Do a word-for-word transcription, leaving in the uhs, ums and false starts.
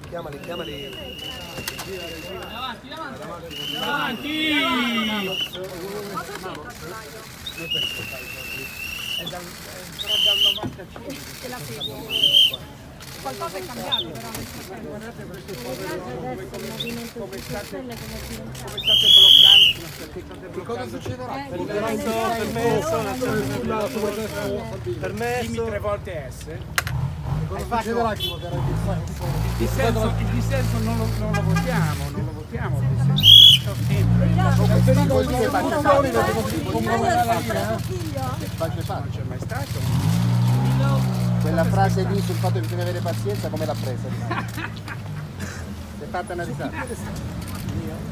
chiamali, chiamali. Avanti, avanti. Avanti. È dal, però dal novantacinque. Te la seguo. Qualcosa è cambiato però. Guardate questo Adesso il movimento come di state, stelle come è diventato. come state bloccando, state Che cosa succederà? Eh, Permesso, permesso, permesso. dimmi tre volte S. Cosa succederà chi voterà il dissenso? Il dissenso, il dissenso non, lo, non lo votiamo, non lo votiamo il dissenso. Sempre. Non c'è mai stato. Quella frase lì sul fatto che bisogna avere pazienza, come l'ha presa? Si è fatta una risata.